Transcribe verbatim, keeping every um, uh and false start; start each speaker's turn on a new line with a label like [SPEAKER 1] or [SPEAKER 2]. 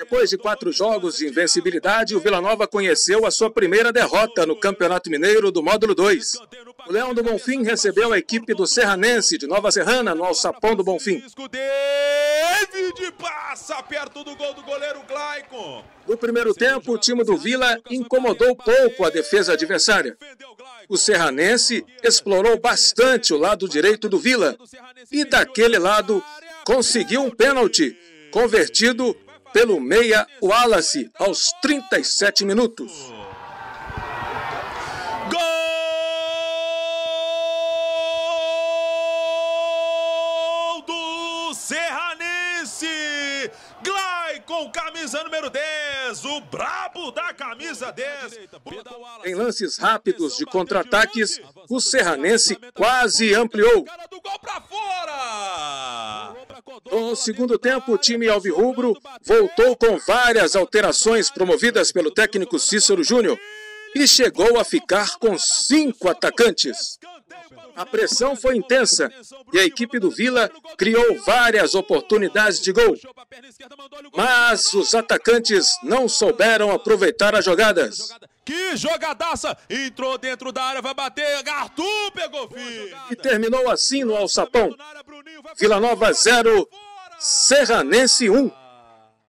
[SPEAKER 1] Depois de quatro jogos de invencibilidade, o Vila Nova conheceu a sua primeira derrota no Campeonato Mineiro do Módulo dois. O Leão do Bonfim recebeu a equipe do Serranense de Nova Serrana no Alçapão do Bonfim.
[SPEAKER 2] David passa perto do gol do goleiro Glaicon.
[SPEAKER 1] No primeiro tempo, o time do Vila incomodou pouco a defesa adversária. O Serranense explorou bastante o lado direito do Vila e, daquele lado, conseguiu um pênalti, convertido pelo meia Wallace aos trinta e sete minutos.
[SPEAKER 2] Gol do Serranense! Glaicon, camisa número dez, o brabo da camisa dez.
[SPEAKER 1] Em lances rápidos de contra-ataques, o Serranense quase ampliou. No segundo tempo, o time alvirrubro voltou com várias alterações promovidas pelo técnico Cícero Júnior e chegou a ficar com cinco atacantes. A pressão foi intensa e a equipe do Vila criou várias oportunidades de gol. Mas os atacantes não souberam aproveitar as jogadas.
[SPEAKER 2] Que jogadaça! Entrou dentro da área, vai bater, Arthur pegou fim.
[SPEAKER 1] E terminou assim no Alçapão. Vila Nova zero, Serranense um.